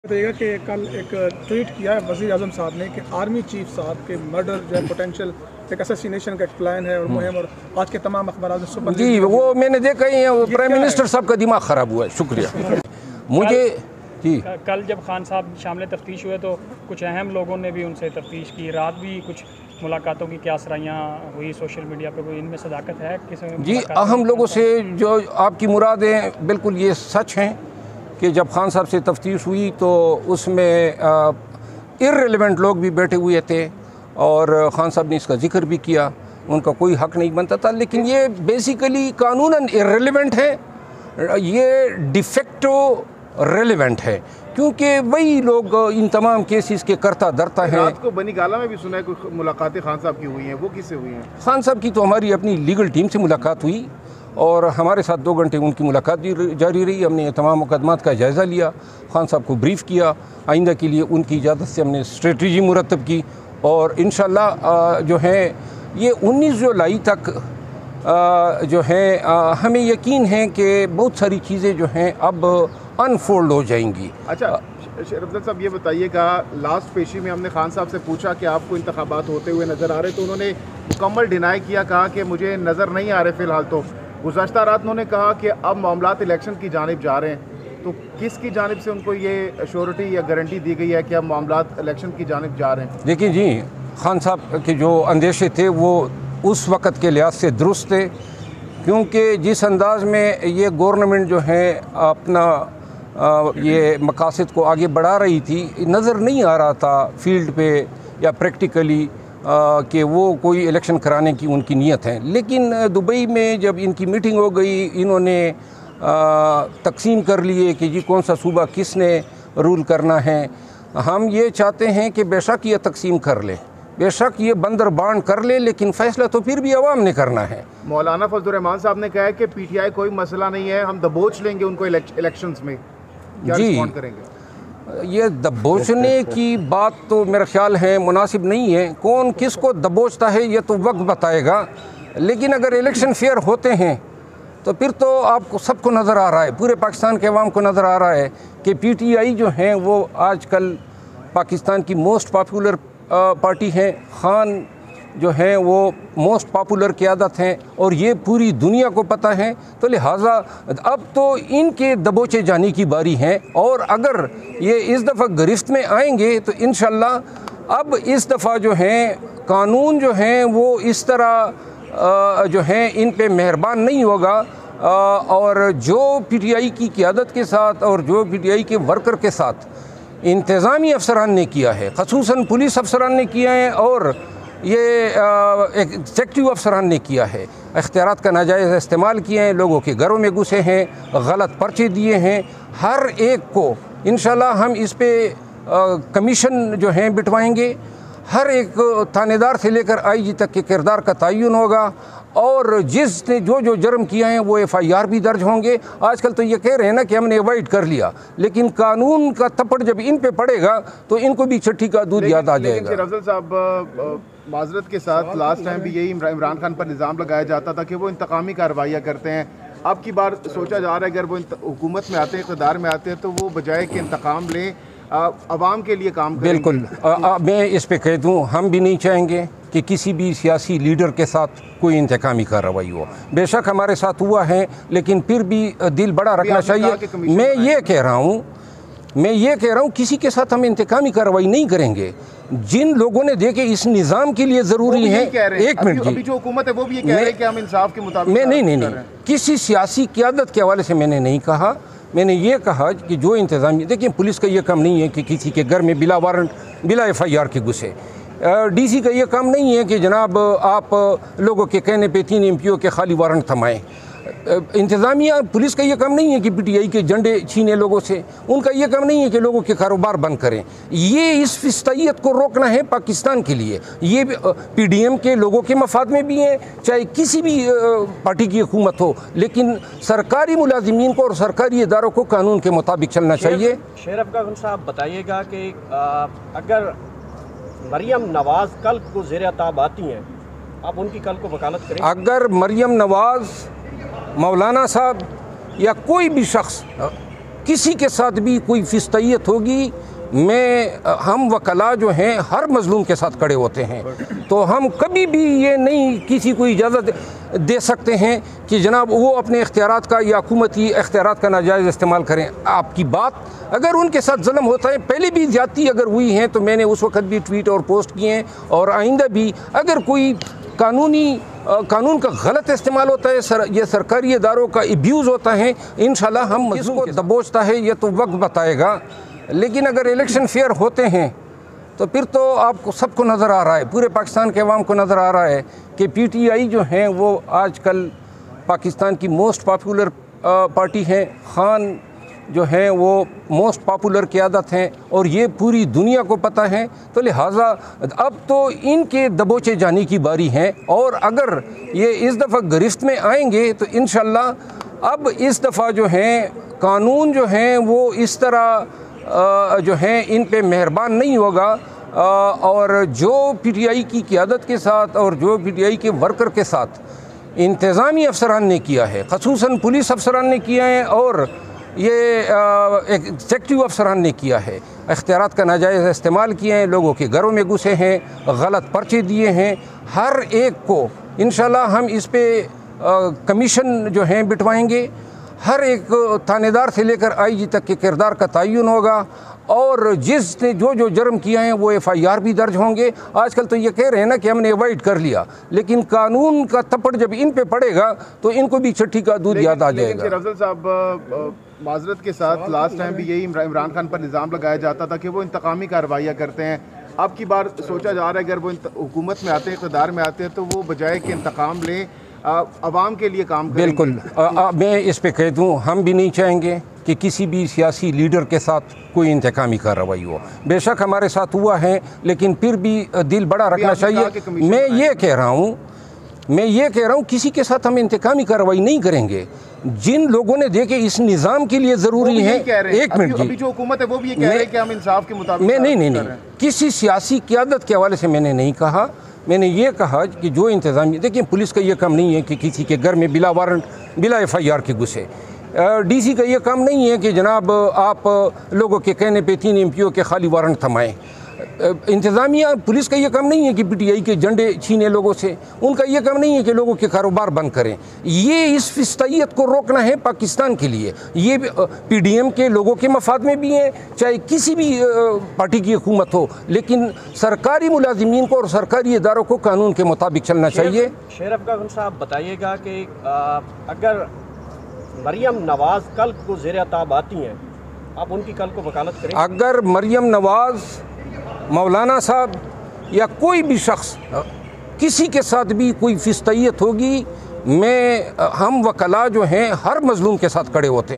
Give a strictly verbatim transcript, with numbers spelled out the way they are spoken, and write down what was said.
बताइएगा कि कल एक ट्वीट किया है वज़ीर आज़म साहब ने कि आर्मी चीफ साहब के मर्डर जो है पोटेंशियल एक असैसिनेशन का एक प्लान है और मुहिम, और आज के तमाम अखबार में सुपर जी वो मैंने देखा ही है। वो प्राइम मिनिस्टर साहब का दिमाग ख़राब हुआ है। शुक्रिया। मुझे जी कल जब खान साहब शामिल तफ्तीश हुए तो कुछ अहम लोगों ने भी उनसे तफ्तीश की, रात भी कुछ मुलाकातों की क्या सराहियाँ हुई सोशल मीडिया पे, कोई इनमें सदाकत है किसी जी अहम लोगों से जो आपकी मुरादें बिल्कुल ये सच हैं कि जब खान साहब से तफ्तीश हुई तो उसमें इर्रेलेवेंट लोग भी बैठे हुए थे और खान साहब ने इसका जिक्र भी किया। उनका कोई हक नहीं बनता था, लेकिन ये बेसिकली कानूनन इर्रेलेवेंट है, ये डिफेक्टो रेलेवेंट है क्योंकि वही लोग इन तमाम केसेस के करता धरता है। रात को बनी गाला में भी सुना है कुछ मुलाकातें खान साहब की हुई हैं, वो किससे हुई हैं? खान साहब की तो हमारी अपनी लीगल टीम से मुलाकात हुई और हमारे साथ दो घंटे उनकी मुलाकात भी जारी रही। हमने तमाम मुकदमात का जायज़ा लिया, खान साहब को ब्रीफ़ किया, आइंदा के लिए उनकी इजाज़त से हमने स्ट्रेटजी मुरतब की और इंशाल्लाह जो है ये उन्नीस जुलाई तक जो है हमें यकीन है कि बहुत सारी चीज़ें जो हैं अब अनफोल्ड हो जाएंगी। अच्छा शरफजद साहब, ये बताइएगा, लास्ट पेशी में हमने खान साहब से पूछा कि आपको इंतखाबात होते हुए नज़र आ रहे, तो उन्होंने मुकम्मल डिनाई किया, कहा कि मुझे नज़र नहीं आ रहे फ़िलहाल। तो गुज़श्ता रात उन्होंने कहा कि अब मामलात इलेक्शन की जानिब जा रहे हैं, तो किस की जानिब से उनको ये अश्योरिटी या गारंटी दी गई है कि अब मामलात इलेक्शन की जानिब जा रहे हैं? देखिए जी, खान साहब के जो अंदेशे थे वो उस वक़्त के लिहाज से दुरुस्त थे क्योंकि जिस अंदाज़ में ये गवर्नमेंट जो है अपना आ, ये मकासद को आगे बढ़ा रही थी, नज़र नहीं आ रहा था फील्ड पे या प्रैक्टिकली कि वो कोई इलेक्शन कराने की उनकी नीयत है। लेकिन दुबई में जब इनकी मीटिंग हो गई, इन्होंने तकसीम कर लिए कि जी कौन सा सूबा किसने रूल करना है। हम ये चाहते हैं कि बेशक ये तकसीम कर ले, बेशक ये बंदर बांट कर ले, लेकिन फ़ैसला तो फिर भी अवाम ने करना है। मौलाना फजलुर रहमान साहब ने कहा है कि पीटीआई कोई मसला नहीं है, हम दबोच लेंगे उनको इलेक्शंस में। क्या रिस्पॉन्ड करेंगे? ये दबोचने की बात तो मेरा ख्याल है मुनासिब नहीं है। कौन किसको दबोचता है ये तो वक्त बताएगा, लेकिन अगर इलेक्शन फेयर होते हैं तो फिर तो आपको सबको नज़र आ रहा है, पूरे पाकिस्तान के अवाम को नज़र आ रहा है कि पीटीआई जो है वो आजकल पाकिस्तान की मोस्ट पॉपुलर पार्टी है। खान जो है वो मोस्ट पॉपुलर क़यादत हैं और ये पूरी दुनिया को पता है, तो लिहाजा अब तो इनके दबोचे जाने की बारी है। और अगर ये इस दफ़ा गिरफ्त में आएंगे तो इंशाल्लाह अब इस दफ़ा जो है कानून जो है वो इस तरह जो है इन पे मेहरबान नहीं होगा और जो पीटीआई की क़यादत के साथ और जो पीटीआई के वर्कर के साथ इंतज़ामी अफसरान ने किया है, ख़ुसूसन पुलिस अफसरान ने किया है और ये एग्जेक्टिव अफसरान ने किया है, इख्तियारात का नाजायज़ इस्तेमाल किए हैं, लोगों के घरों में घुसे हैं, गलत पर्चे दिए हैं, हर एक को इंशाल्लाह हम इस पे कमीशन जो हैं बिठवाएंगे। हर एक थानेदार से लेकर आईजी तक के किरदार का तयन होगा और जिसने जो जो जुर्म किया है वो एफ आई आर भी दर्ज होंगे। आजकल तो ये कह रहे हैं ना कि हमने अवॉइड कर लिया, लेकिन कानून का थप्पड़ जब इन पे पड़ेगा तो इनको भी छठी का दूध याद आ जाएगा। अफजल साहब, माजरत के साथ लास्ट टाइम भी यही इमरान खान पर निज़ाम लगाया जाता था कि वो इंतकामी कार्रवाइयाँ करते हैं। अब की बार सोचा जा रहा है अगर वो हुकूमत में आते हैं, इक़्तिदार में आते हैं, तो वो बजाय कि इंतकाम लें आवाम के लिए काम करेंगे। बिल्कुल, मैं इस पे कह दूँ, हम भी नहीं चाहेंगे कि किसी भी सियासी लीडर के साथ कोई इंतकामी कार्रवाई हो। बेशक हमारे साथ हुआ है, लेकिन फिर भी दिल बड़ा रखना चाहिए। मैं ये कह रहा हूँ मैं ये कह रहा हूँ किसी के साथ हम इंतकामी कार्रवाई नहीं करेंगे। जिन लोगों ने देखे इस निज़ाम के लिए ज़रूरी है, एक मिनट जी, अभी जो हुकूमत है वो भी ये कह रही है कि हम इंसाफ के मुताबिक। मैं नहीं नहीं नहीं किसी सियासी क़यादत के हवाले से मैंने नहीं कहा। मैंने ये कहा कि जो इंतज़ामी, देखिए पुलिस का ये काम नहीं है कि किसी के घर में बिला वारंट बिला एफ आई आर के घुसे। डीसी का ये काम नहीं है कि जनाब आप लोगों के कहने पे तीन एम पी ओ के खाली वारंट थमाएँ। इंतज़ामिया पुलिस का ये काम नहीं है कि पीटीआई के झंडे छीने लोगों से। उनका ये काम नहीं है कि लोगों के कारोबार बंद करें। ये इस फिस्तायत को रोकना है पाकिस्तान के लिए। ये पीडीएम के लोगों के मफाद में भी है, चाहे किसी भी पार्टी की हुकूमत हो, लेकिन सरकारी मुलाजिमीन को और सरकारी इदारों को कानून के मुताबिक चलना चाहिए। शेर अफगान साहब, बताइएगा कि अगर मरियम नवाज़ कल को ज़ेर-ए-ताब आती हैं, आप उनकी कल को वकालत करें? अगर मरियम नवाज़, मौलाना साहब या कोई भी शख्स किसी के साथ भी कोई फिस्तैयत होगी, मैं हम वकला जो हैं हर मज़लूम के साथ खड़े होते हैं। तो हम कभी भी ये नहीं किसी को इजाज़त दे सकते हैं कि जनाब वो अपने इख्तियारात का या हुकूमती इख्तियारात का नाजायज़ इस्तेमाल करें। आपकी बात, अगर उनके साथ जुल्म होता है, पहले भी ज्यादती अगर हुई हैं तो मैंने उस वक्त भी ट्वीट और पोस्ट किए हैं, और आइंदा भी अगर कोई कानूनी कानून का गलत इस्तेमाल होता है, सर, ये सरकारी इदारों का अब्यूज़ होता है, इंशाल्लाह हम इसको दबोचता है ये तो वक्त बताएगा। लेकिन अगर इलेक्शन फेयर होते हैं तो फिर तो आपको सबको नज़र आ रहा है, पूरे पाकिस्तान के अवाम को नज़र आ रहा है कि पी टी आई जो हैं वो आजकल पाकिस्तान की मोस्ट पॉपुलर पार्टी हैं। खान जो हैं वो मोस्ट पॉपुलर क़यादत हैं और ये पूरी दुनिया को पता है। तो लिहाजा अब तो इनके दबोचे जाने की बारी है, और अगर ये इस दफ़ा गिरफ्त में आएंगे तो इंशाल्लाह अब इस दफ़ा जो हैं कानून जो हैं वो इस तरह जो हैं इन पे मेहरबान नहीं होगा। और जो पी टी आई की क़यादत के साथ और जो पी टी आई के वर्कर के साथ इंतज़ामी अफसरान ने किया है, ख़ुसूसन पुलिस अफसरान ने किया है और ये एग्जेक्टिव अफसरान ने किया है, इख्तियारात का नाजायज़ इस्तेमाल किए हैं, लोगों के घरों में घुसे हैं, गलत पर्चे दिए हैं, हर एक को इंशाल्लाह हम इस पे कमीशन जो हैं बिठवाएंगे। हर एक थानेदार से लेकर आई जी तक के किरदार का तयन होगा, और जिसने जो जो जुर्म किया है वो एफ आई आर भी दर्ज होंगे। आजकल तो ये कह रहे हैं ना कि हमने अवॉइड कर लिया, लेकिन कानून का थप्पड़ जब इन पे पड़ेगा तो इनको भी छठी का दूध याद आ जाएगा। लेकिन अफजल साहब, माजरत के साथ लास्ट टाइम भी यही इमरान खान पर निज़ाम लगाया जाता था कि वो इंतकामी कार्रवाइयाँ करते हैं। अब की बार सोचा जा रहा है अगर वो हुकूमत में आते हैं, इक़्तिदार में आते हैं, तो वो बजाय कि इंतकाम लें आवाम के लिए काम करेंगे। बिल्कुल, आ, आ, मैं इस पे कह दूँ, हम भी नहीं चाहेंगे कि किसी भी सियासी लीडर के साथ कोई इंतकामी कार्रवाई हो। बेशक हमारे साथ हुआ है, लेकिन फिर भी दिल बड़ा रखना चाहिए। मैं ये कह रहा हूँ मैं ये कह रहा हूँ किसी के साथ हम इंतकामी कार्रवाई नहीं करेंगे। जिन लोगों ने देखे इस निज़ाम के लिए ज़रूरी है, एक मिनट जी, अभी जो हुकूमत है वो भी ये कह रही है कि हम इंसाफ के मुताबिक। मैं नहीं नहीं नहीं किसी सियासी क़यादत के हवाले से मैंने नहीं कहा। मैंने ये कहा कि जो इंतज़ामी, देखिए पुलिस का ये काम नहीं है कि किसी के घर में बिला वारंट बिला एफ आई आर के घुसे। डी सी का ये काम नहीं है कि जनाब आप लोगों के कहने पे तीन एम पी ओ के खाली वारंट थमाएँ। इंतज़ामिया पुलिस का ये काम नहीं है कि पी टी आई के झंडे छीने लोगों से। उनका ये काम नहीं है कि लोगों के कारोबार बंद करें। ये इस फिस्तैयत को रोकना है पाकिस्तान के लिए। ये पी डी एम के लोगों के मफाद में भी है, चाहे किसी भी पार्टी की हुकूमत हो, लेकिन सरकारी मुलाजिमीन को और सरकारी इदारों को कानून के मुताबिक चलना चाहिए। शेर अफगान साहब बताइएगा कि अगर मरियम नवाज़ कल को ज़ेर-ए-ताब आती हैं, आप उनकी कल को वकालत करें? अगर मरियम नवाज़, मौलाना साहब या कोई भी शख्स किसी के साथ भी कोई फिस्तैयत होगी, मैं हम वकला जो हैं हर मज़लूम के साथ खड़े होते हैं।